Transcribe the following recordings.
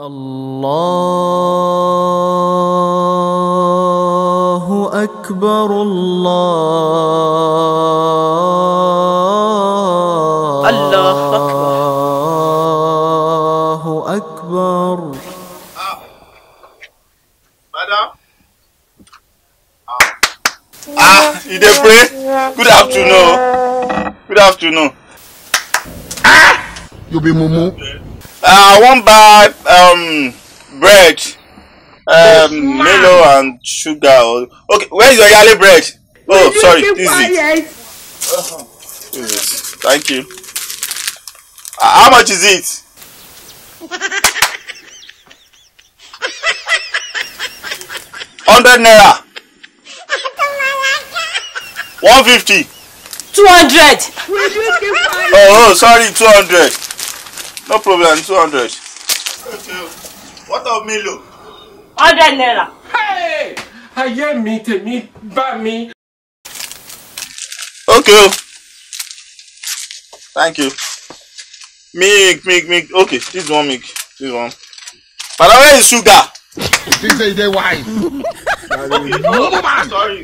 Allahu Akbar, Allahu Akbar. Madam? You dey pray? Good afternoon. Good afternoon. You be mumu. I want buy bread, Milo and sugar. Okay, where is your yellow bread? Oh, sorry, this is it. Thank you. How much is it? 100 naira. 150. 200. Oh, sorry, 200. No problem, 200. Okay. What of Milo? 100 naira. Hey! I hear me, me, ba me. Okay. Thank you. Milk. Okay, this one milk. This one. But where is sugar? This is the wine. Okay, oh, man. Sorry.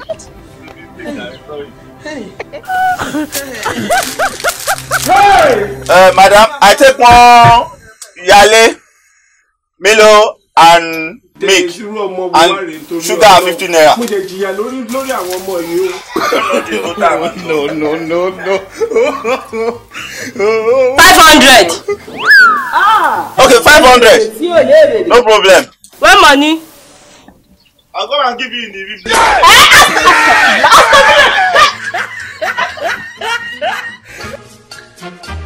Hey! Madam, I take one yale, Milo and milk and sugar 15 naira. No. 500. Okay, 500. No problem. Where money? I'll go and give you in the evening.